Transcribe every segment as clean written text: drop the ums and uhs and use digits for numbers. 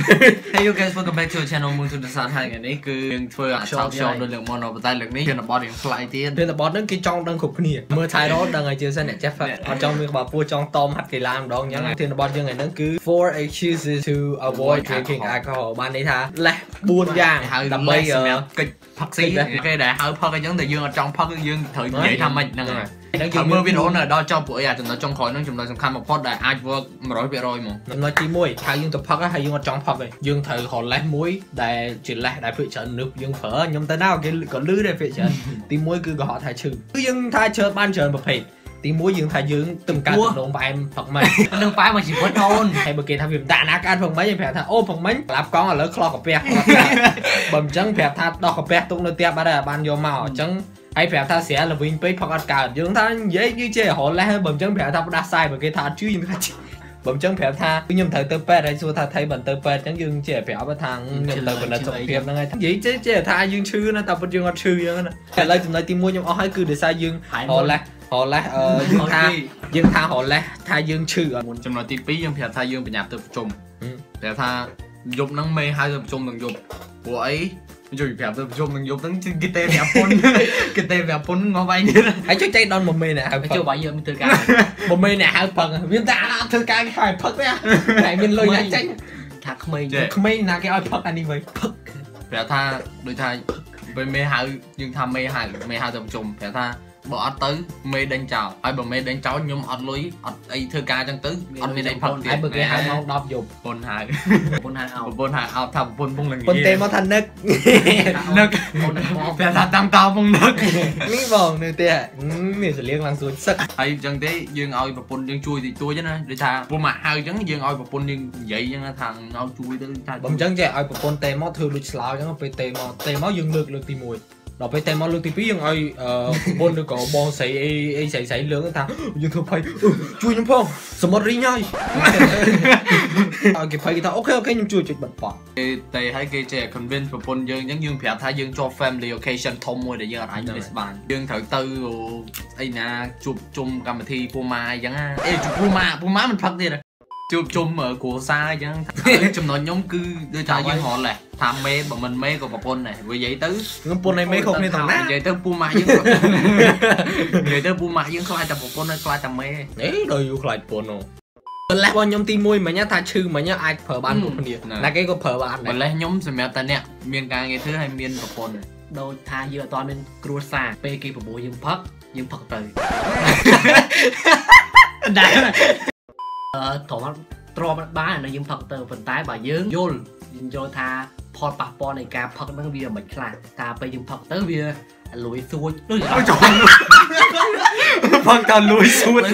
Hey you guys, welcome back to our channel. Mừng to the sun hai ngày này cứធ្វើអា talk show នៅលើ mono ប៉ុន្តែលើកនេះយើងបត់រៀងថ្លៃទៀតពេលបត់ហ្នឹងគេចង់ដឹងគ្រប់គ្នាមើលថៃរ៉ូដឹងឲ្យជឿសិនអ្នកចេះ អត់ចង់មានក្បាលពោះចង់តមហាត់កីឡាម្ដងអញ្ចឹងធានបត់យើងថ្ងៃហ្នឹងគឺ four excuses to avoid drinking alcohol បានន័យថាលេះ4យ៉ាងដើម្បីសម្រាប់កិច្ចផឹកស៊ីគេដែលហៅផឹកអញ្ចឹងតែយើងអត់ចង់ផឹកយើងត្រូវនិយាយថាម៉េចហ្នឹងហើយយើងមើលវីដេអូនៅដល់ចប់ព្រោះអាចំណុចចុងក្រោយហ្នឹងចំណុចសំខាន់បំផុតដែលអាច work 100% ហ្មងចំណុចទី1ថាយើងទៅផឹកហើយយើងអត់ចង់ផឹកទេយើងត្រូវរកលេសមួយដែលជាលេសដែលភាគច្រើនមនុស្សយើងប្រើខ្ញុំទៅណាគេក៏លឺដែរភាគច្រើនទី1គឺកុហកថាឈឺគឺយើងថាច្រើនបានច្រើនប្រភេទទី1យើងថាយើងទំកើតដំណងផ្អែមផឹកមិញនឹងផ្អែមមកជីវិតអូនហើយបើគេថាវាមិនដាក់ណាកើតផឹកមិញគេប្រាប់ថាអូផឹកមិញក្លាប់កង់ឥឡូវខ្លោះកាពះបើមិនអញ្ចឹងប្រាប់ថាដោះកាពះទុកនៅផ្ទះបាត់ហើយបានយកមកអញ្ចឹងហើយប្រាប់ថាស្រាល្វីងពេកផឹកអត់កើតយើងថានិយាយគឺចេះរហូតលេះបើមិនអញ្ចឹងប្រាប់ថាផ្ដាសាយបើគេថាអត់ជឿយើងថាបើមិនអញ្ចឹងប្រាប់ថាខ្ញុំត្រូវទៅពេទ្យហើយសួរថាថៃបើទៅពេទ្យអញ្ចឹងយើងចេះប្រាប់ថាខ្ញុំទៅពិនិត្យសុខភាពហ្នឹងហើយនិយាយចេះថាយើងឈឺណាតែពិតយើងអត់ឈឺអញ្ចឹងណាតែឥឡូវចំណុចទី1ខ្ញុំអស់ហើយគឺដោយសារយើងរលេះយើងថារលេះថាយើងឈឺចំណុចទី2យើងប្រាប់ថាយើងប្រញាប់ទៅប្រជុំប្រាប់ថាយប់ហ្នឹងមេហៅទៅប្រជុំទាំងយប់ព្រោះអីជួយប្រាប់ទៅប្រជុំទាំងយប់ហ្នឹងគេទេប្រាប់ពុនគេទេប្រាប់ពុនងល់វាយទៀតហើយជួយចៃដល់1មេអ្នកហៅជួយបាយយើងមានធ្វើការ1មេអ្នកហៅផឹកមានតែអត់ធ្វើការគេហៅផឹកទេតែមានលុយណាចាញ់ថាក្មេងណាគេឲ្យផឹកអានេះវិញផឹកប្រាប់ថាដូចថាពេលមេហៅយើងថាមេហៅទៅប្រជុំប្រាប់ថាបើអត់ទៅមេដេញចោលហើយបើមេដេញចោលខ្ញុំអត់លុយអត់អីធ្វើការអញ្ចឹងទៅអត់មានអីផឹកទៀតហើយបើគេហៅម៉ោង10យប់ប្រពន្ធហៅអោបថាប្រពន្ធពងនឹងនិយាយទេមកថានឹកប្រាប់ថាតាំងតោពងនឹកនេះបងនៅទេមានសលៀងឡើងសួរសឹកហើយអញ្ចឹងទេយើងឲ្យប្រពន្ធយើងជួយតិចតួចណាដូចថាពុំមកហៅអញ្ចឹងយើងឲ្យប្រពន្ធយើងនិយាយអញ្ចឹងថាឲ្យជួយទៅថាបើអញ្ចឹងចេះឲ្យប្រពន្ធទេមកធ្វើដូចស្លោអញ្ចឹងពេលទេមកយើងលើកទី1ដល់ពេលតែមកលើកទី2យើងឲ្យប្រពន្ធឬក៏បងស្រីអីស្រីលឿងថាយើងធ្វើភ័យជួយខ្ញុំផងសមុទ្ររីងហើយឲ្យគេភ័យគេថាអូខេខ្ញុំជួយបិទប៉គេតែឲ្យគេចេះ convince ប្រពន្ធយើងអញ្ចឹងយើងប្រាប់ថាយើងជាប់ family occasion ធំមួយដែលយើងអាច miss បានយើងត្រូវទៅអីណាជួបជុំកម្មវិធីពូម៉ាអញ្ចឹងអេជួបពូម៉ាមិនផឹកទៀតជួបជុំគ្រួសារអញ្ចឹងចំណុចខ្ញុំគឺដូចថាយើងរលេះថាមេបើមិនមេក៏ប្រពន្ធដែរវានិយាយទៅខ្ញុំប្រពន្ធឯមេខុសគ្នាទាំងណានិយាយទៅពូម៉ាក់យើងខ្លាចតែប្រពន្ធហើយខ្លាចតែមេអេដល់យូរខ្លាចប្រពន្ធនោះម្លេះរបស់ខ្ញុំទី1មិញថាឈឺមិញអាចប្រើបានគ្រប់គ្នាណាគេក៏ប្រើបានដែរម្លេះខ្ញុំសម្រាប់តែអ្នកមានការងារធ្វើហើយមានប្រពន្ធដូចថាយើងអត់មានគ្រួសារពេលគេប្រមូលយើងផឹកទៅដែរទ្រាំបាននៅយើងផឹកទៅប៉ុន្តែបើយើងយល់ថាផលប៉ះពាល់នៃការផឹកហ្នឹងវាមិនខ្លះតែពេលយើងផឹកទៅវាលួយសួចដូចចង់ផឹកទៅលួយសួច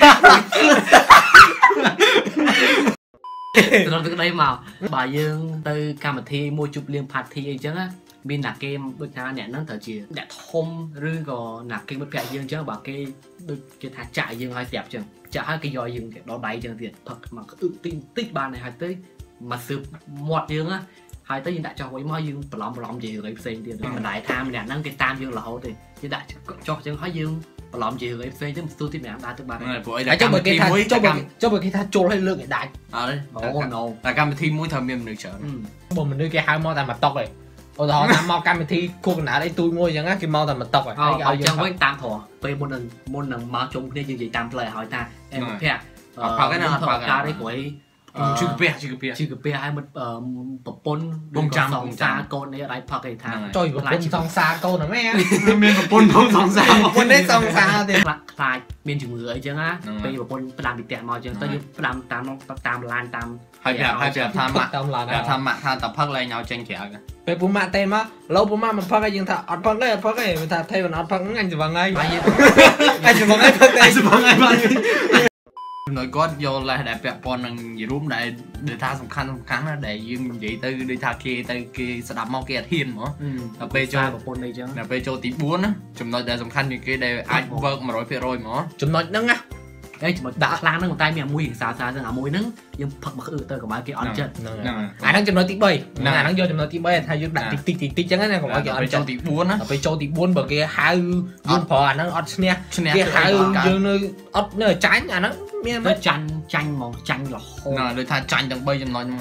ត្រង់ទឹកដីមកបើយើងទៅកម្មវិធីមួយជប់លៀង party អីចឹងណាមានអ្នកគេដូចថាអ្នកហ្នឹងត្រូវជាអ្នកធំឬក៏អ្នកគេមិត្តភក្តិយើងចឹងបើគេដូចគេថាចាក់យើងឲ្យស្រាប់ចឹងចាក់ឲ្យគេយកយើងដល់ដៃចឹងទៀតផឹកមកតិចបានហើយទៅមកស៊ើបមាត់យើងណាហើយទៅយើងដាក់ចុះវិញមកយើងបន្លំនិយាយរឿងអីផ្សេងទៀតមិនដែរថាម្នាក់ហ្នឹងគេតាមយើងរហូតទេយើងដាក់ចុះចឹងហើយយើងបន្លំនិយាយរឿងអីផ្សេងទៅស្ទូទីម្នាក់ដើរទៅបានព្រោះអីតែកម្មវិធីមួយចុះបើគេថាជុលឲ្យលើកឲ្យដាច់អត់ទេអូណូតែកម្មវិធីមួយត្រូវមានមនុស្សច្រើនបើមនុស្សគេហៅមកតែមកតុកឯងឧទាហរណ៍ថាមកកម្មវិធីគូកណ្ដាលអីទូចមួយអញ្ចឹងគេមកតែមកតុកហើយឲ្យអញ្ចឹងវិញតាមធរពេលមុននឹងមកជុំគ្នាយើងនិយាយតាមផ្លូវឲ្យថាអេមិត្តភក្តិផឹកឯណាអត់ផឹកការអីព្រោះជឺកាពះឲ្យមិត្តប្រពន្ធបងចាំសង្សារកូននេះអត់ផឹកឯថាចុយប្រពន្ធសង្សារកូនហ្នឹងមានប្រពន្ធផងសង្សារប្រពន្ធនេះសង្សារទេខ្លាចមានជំងឺអីចឹងណាពេលប្រពន្ធផ្ដាំពីផ្ទះមកចឹងទៅយើងផ្ដាំតាមឡានតាមហើយថាម៉ាក់ថាតផឹកឡើងឲ្យចេញក្រៅពេលពូម៉ាក់ទេមកលោពូម៉ាក់មិនផឹកឯងយើងថាអត់ផឹកទេថាថេមិនអត់ផឹកហ្នឹងអញស្វឹងហើយអញស្វឹងហើយផឹកទេស្វឹងហើយបានចំណុចគាត់យកលេសដែលពាក់ព័ន្ធនឹងរួមដែលថាសំខាន់ណាដែលយើងនិយាយទៅដូចថាគេស្ដាប់មកគេអត់ហ៊ានហ្មងដល់ពេលចូលប្រពន្ធអីចឹងដល់ពេលចូលទី4ណាចំណុចដែលសំខាន់ជាងគេដែលអាច work 100% ហ្មងចំណុចហ្នឹងណាចំណុចដាក់ខ្លាំងហ្នឹងតែមានមួយរៀងសាចឹងអាមួយហ្នឹងយើងផឹកមកទៅកុំឲ្យគេអន់ចិត្តអាហ្នឹងចំណុចទី3ហ្នឹងអាហ្នឹងយកចំណុចទី3ថាយើងដាក់តិចចឹងណាកុំឲ្យគេអន់ចិត្តទី4ណាដល់ពេលចូលទី4បើគេហៅយើងប្រើអាហ្នឹងអត់ឈ្នះគេហៅយើងនៅអត់នៅចាញ់អាហ្នឹងមានចាញ់ហ្មងចាញ់រហូតណាដូចថាចាញ់ទាំង3ចំណុចហ្នឹងហ្មង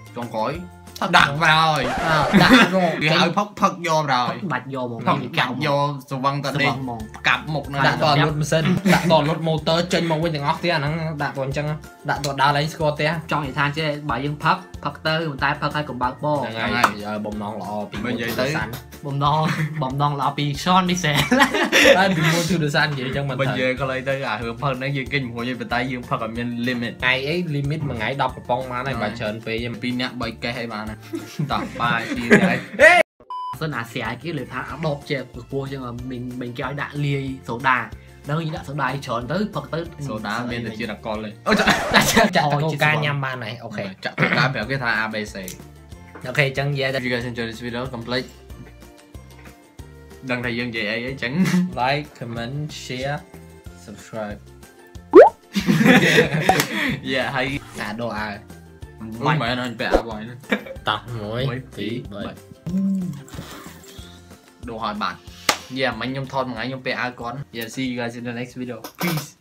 trong khói đặt vào rồi đặt rồi cái hơi phật vô rồi bạch vô một phật cặp vô sầu văng ta đi cặp một nơi đặt toàn lột sân đặt toàn lột motor trên màu bên từng óc thế nó đặt toàn chân đặt toàn đào lấy score thế trong hiện than chứ bởi dân phật tới người ta phật hay cùng bạc bò giờ bông non lọ bây giờ tới bông non lọ pi son đi xe đây bị mua từ san vậy chân mình bây giờ có lấy tới hướng phật nó dương kinh hồi như bên tay dương phật ở bên limit ngày ấy limit mà ngày đọc bông má này bà trơn pin nè bay cây hay bà này tập bài chi đấy dân Asia cái lời thả đột chè của cô chứ mà mình kéo đạn lia số đà đâu như đạn số đà tròn tới phật tới số đá bên thì chưa đặt con lên ôi trời coca nhâm ba này ok chặt coca béo cái thà ABC ok chân về if you guys enjoyed this video complete đăng thầy dương gì ấy chẳng like comment share subscribe yeah hay đồ ai mày nó bẹ bòi tập mỗi tí đồ hỏi bạn yeah mấy nhom thon một ngày nhom pa con yeah see you guys in the next video peace